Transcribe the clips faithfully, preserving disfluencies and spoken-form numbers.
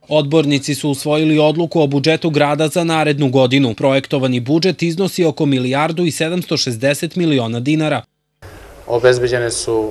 Odbornici su usvojili odluku o budžetu grada za narednu godinu. Projektovani budžet iznosi oko milijardu i sedamsto šezdeset miliona dinara. Obezbeđene su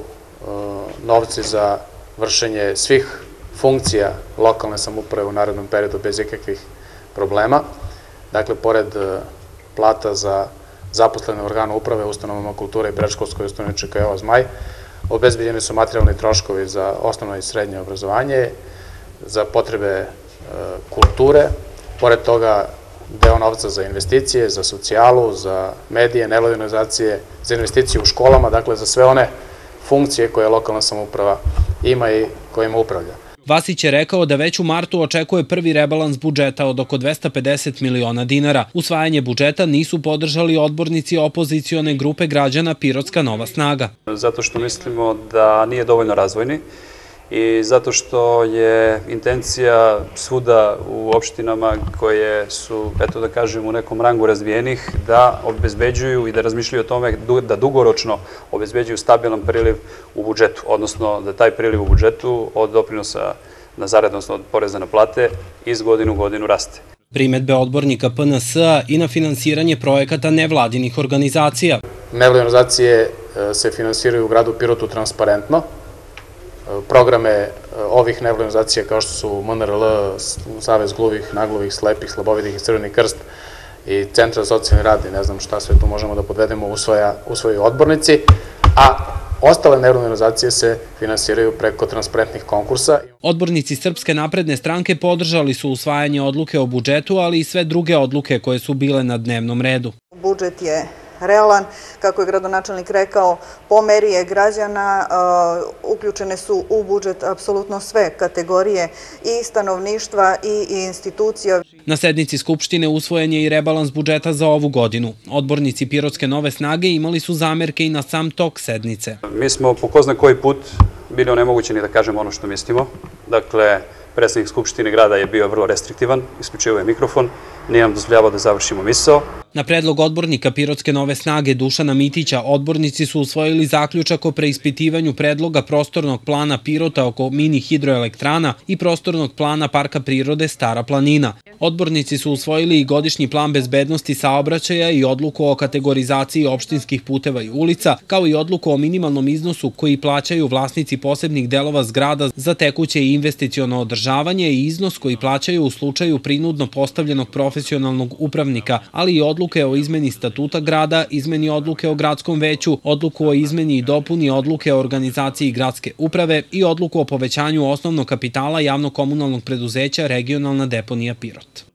novci za vršenje svih funkcija lokalne samouprave u narednom periodu bez ikakvih problema. Dakle, pored plata za zaposlene organe uprave, ustanovama kulture i predškolskoj ustanovi Č K O Zmaj, obezbeđeni su materijalni troškovi za osnovno i srednje obrazovanje, za potrebe kulture, pored toga deo novca za investicije, za socijalu, za medije, nevladine organizacije, za investicije u školama, dakle za sve one funkcije koje lokalna samouprava ima i kojima upravlja. Vasić je rekao da već u martu očekuje prvi rebalans budžeta od oko dvesta pedeset miliona dinara. Usvajanje budžeta nisu podržali odbornici opozicione grupe građana Pirotska Nova snaga. Zato što mislimo da nije dovoljno razvojni i zato što je intencija svuda u opštinama koje su, eto da kažem, u nekom rangu razvijenih, da obezbeđuju i da razmišljaju o tome da dugoročno obezbeđuju stabilan priliv u budžetu, odnosno da taj priliv u budžetu od doprinosa na zarade, odnosno od poreza na plate, iz godine u godinu raste. Primetbe odbornika P N S-a i na finansiranje projekata nevladinih organizacija. Nevladine organizacije se finansiraju u gradu Pirotu transparentno. Programe ovih nevladnih organizacija kao što su M N R L, Savez gluvih, naglavih, slepih, slabovidih i Crveni krst i Centar za socijalni rad i ne znam šta sve tu možemo da podvedemo usvojaju odbornici, a ostale nevladine organizacije se finansiraju preko transparentnih konkursa. Odbornici Srpske napredne stranke podržali su usvajanje odluke o budžetu, ali i sve druge odluke koje su bile na dnevnom redu. Budžet je realan, kako je gradonačelnik rekao, po meri je građana, uključene su u budžet apsolutno sve kategorije i stanovništva i institucija. Na sednici Skupštine usvojen je i rebalans budžeta za ovu godinu. Odbornici Pirotske Nove snage imali su zamerke i na sam tok sednice. Mi smo po ko zna koji put bili onemogućeni da kažemo ono što mislimo. Dakle, predsednik Skupštine grada je bio vrlo restriktivan, isključio je mikrofon, nije nam dozvoljavao da završimo misao. Na predlog odbornika Pirotske Nove snage Dušana Mitića, odbornici su usvojili zaključak o preispitivanju predloga prostornog plana Pirota oko mini hidroelektrana i prostornog plana Parka prirode Stara planina. Odbornici su usvojili i godišnji plan bezbednosti saobraćaja i odluku o kategorizaciji opštinskih puteva i ulica, kao i odluku o minimalnom iznosu koji plaćaju vlasnici posebnih delova zgrada za tekuće i investiciono održavanje i iznos koji plaćaju u slučaju prinudno postavljenog profesionalnog upravnika, ali i odluke o izmeni statuta grada, izmeni odluke o gradskom veću, odluku o izmeni i dopuni odluke o organizaciji gradske uprave i odluku o povećanju osnovnog kapitala javno-komunalnog preduzeća Regionalna deponija Pirot.